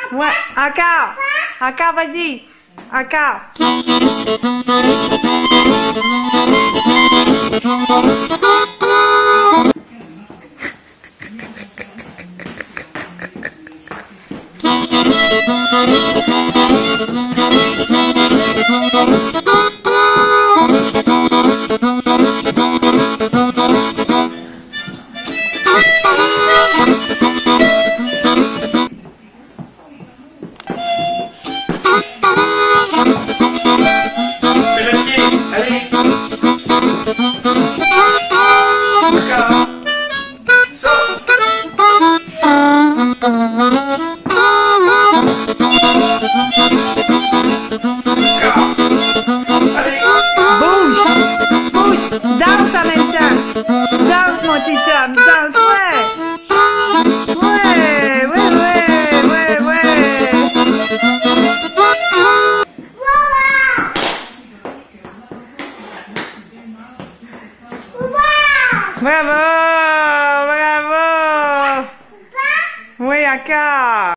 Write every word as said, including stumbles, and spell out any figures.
Ouais, encore. Encore, vas-y. Encore. Allez. Encore. Saute. Encore. Allez. Bouge. Bouge. Danse en même temps. Danse, mon petit homme. Danse, ouais. Ouais, ouais, ouais, ouais, ouais. Bravo, bravo. Oui, encore.